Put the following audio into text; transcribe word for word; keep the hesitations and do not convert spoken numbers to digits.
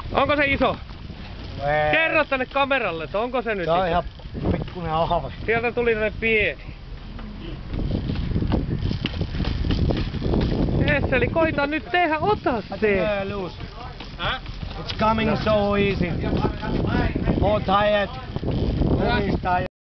Onko se iso? Ei. Kerro tänne kameralle, että onko se nyt Tää on iso? ihan pikkunen ahvas. Sieltä tuli tänne pieni. Esseli, koita nyt tehdä, ota se! Loose. It's coming so easy. All tired.